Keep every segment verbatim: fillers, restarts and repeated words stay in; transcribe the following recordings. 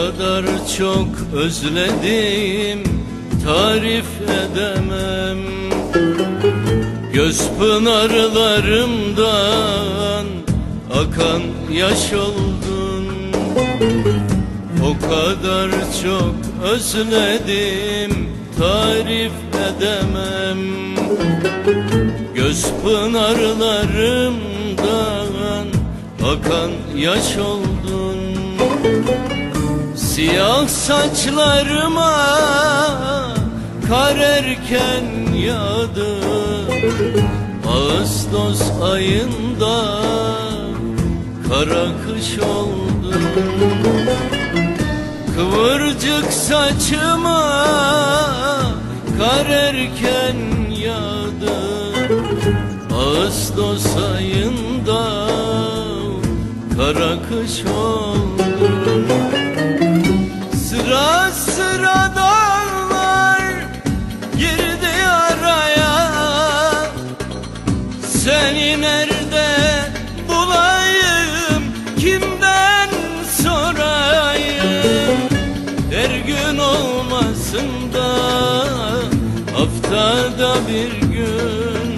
kadar çok özledim, tarif edemem. Göz pınarlarımdan akan yaş oldun. O kadar çok özledim, tarif edemem. Göz pınarlarımdan akan yaş oldun. Siyah saçlarıma kar erken yağdı. Ağustos ayında kara kış oldu. Kıvırcık saçıma kar erken yağdı. Ağustos ayında kara kış oldu. Sıra sıra dağlar girdi araya. Seni nerede bulayım, kimden sorayım? Her gün olmasın da haftada bir gün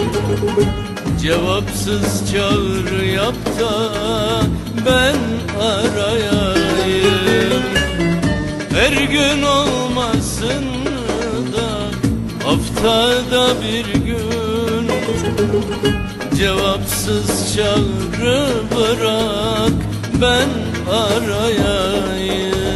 cevapsız çağrı yap da ben arayayım. Her gün olmasın da haftada bir gün cevapsız çağrı bırak ben arayayım.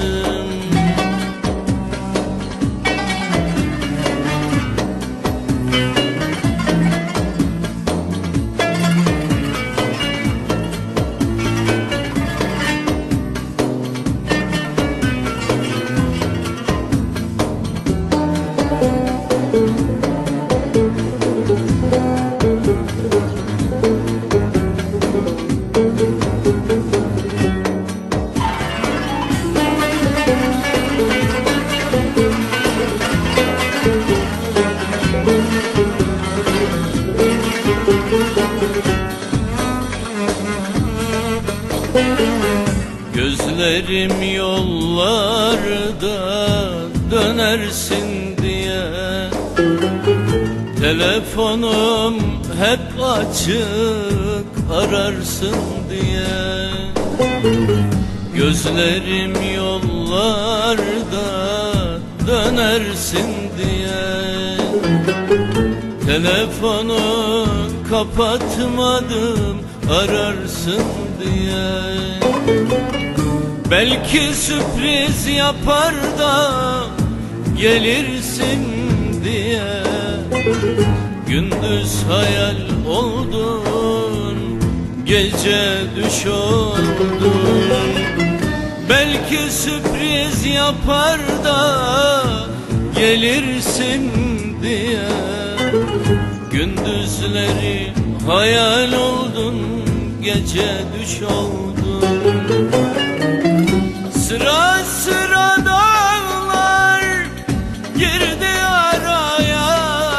Gözlerim yollarda dönersin diye, telefonum hep açık ararsın diye. Gözlerim yollarda dönersin diye, telefonu kapatmadım ararsın diye. Belki sürpriz yapar da gelirsin diye. Gündüz hayal oldun, gece düş oldun. Belki sürpriz yapar da gelirsin diye. Gündüzleri hayal oldun, gece düş oldun. Sıra sıra dağlar girdi araya.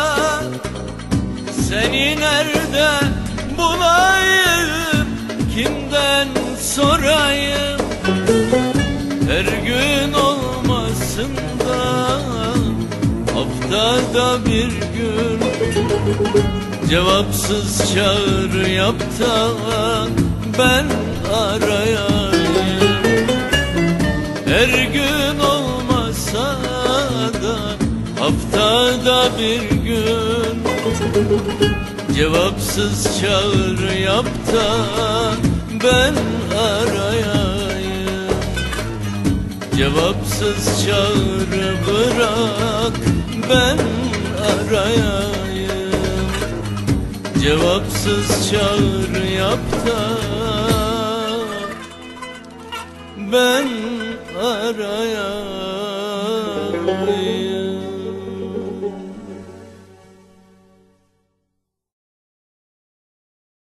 Seni nerede bulayım, kimden sorayım? Her gün olmasın da haftada bir gün cevapsız çağrı yap da ben arayayım. Her gün olmasa da haftada bir gün cevapsız çağrı yap da ben arayayım. Cevapsız çağrı bırak ben arayayım. Cevapsız çağrı yap da ben arayayım.